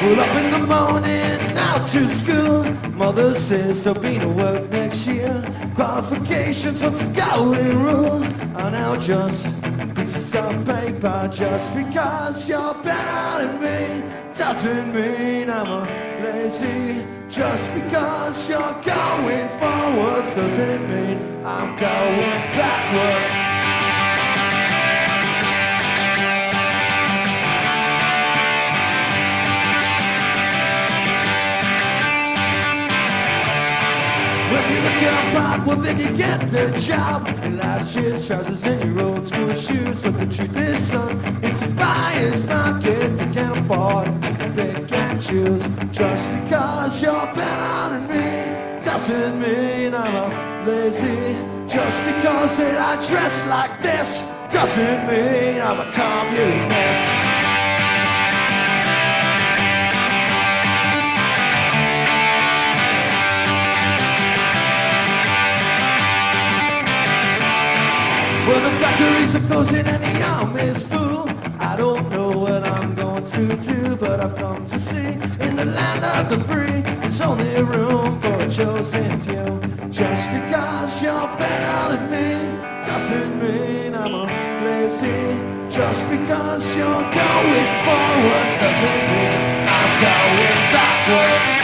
Well, up in the morning, out to school. Mother says there'll be no work next year. Qualifications, what's the golden rule? Are now just pieces of paper. Just because you're better than me doesn't mean I'm a lazy. Just because you're going forwards doesn't mean I'm going backwards. If you look your part, well then you get the job. In last year's trousers and your old school shoes. But the truth is, son, it's a buyer's market. They can't afford to pick and choose. Just because you're better than me doesn't mean I'm a lazy. Just because that I dress like this doesn't mean I'm a communist. Well, the factories are closing and the army's full. I don't know what I'm going to do, but I've come to see in the land of the free, there's only room for a chosen few. Just because you're better than me doesn't mean I'm a lazy. Just because you're going forwards doesn't mean I'm going backwards.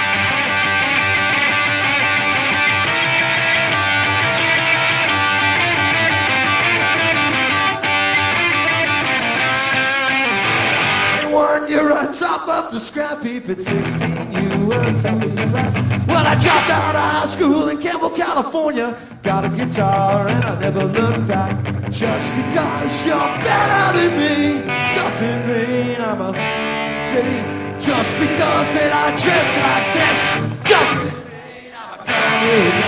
You're on top of the scrap heap at 16, you were top of your class. Well, I dropped out of high school in Campbell, California. Got a guitar and I never looked back. Just because you're better than me doesn't mean I'm a city. Just because that I dress like this doesn't mean I'm a communist.